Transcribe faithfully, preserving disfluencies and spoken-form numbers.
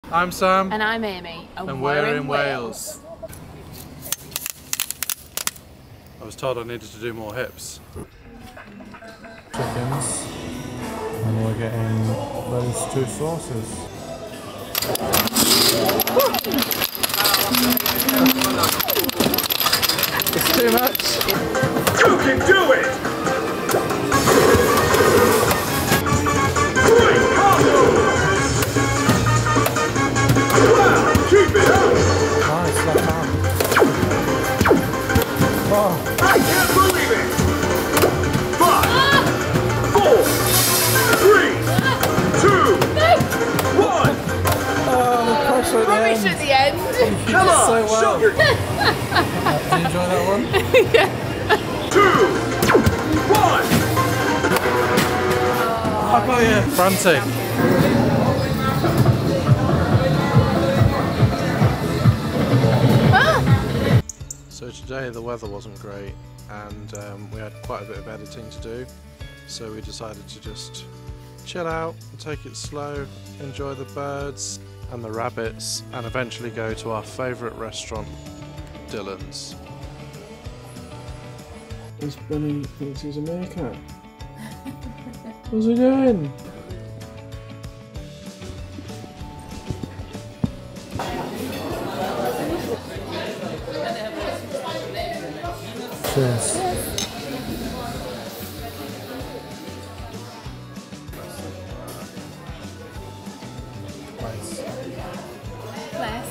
I'm Sam. And I'm Amy. And, And we're, we're in, in Wales. Wales. I was told I needed to do more hips. Chickens. And we're getting those two sauces. It's too much. You can do it! Great combo! Wow, keep it up! Nice, left hand. Oh. I can't believe it! Five, four, three, two, one! Oh, the pressure at the Rubbish end. at the end. Come on, so well. show your Did you enjoy that one? Yeah. two, one! I've got you. Frantic. So today the weather wasn't great and um, we had quite a bit of editing to do, so we decided to just chill out, take it slow, enjoy the birds and the rabbits, and eventually go to our favourite restaurant, Dylan's. This bunny thinks he's a meerkat. What's he doing? Cheers. Bless.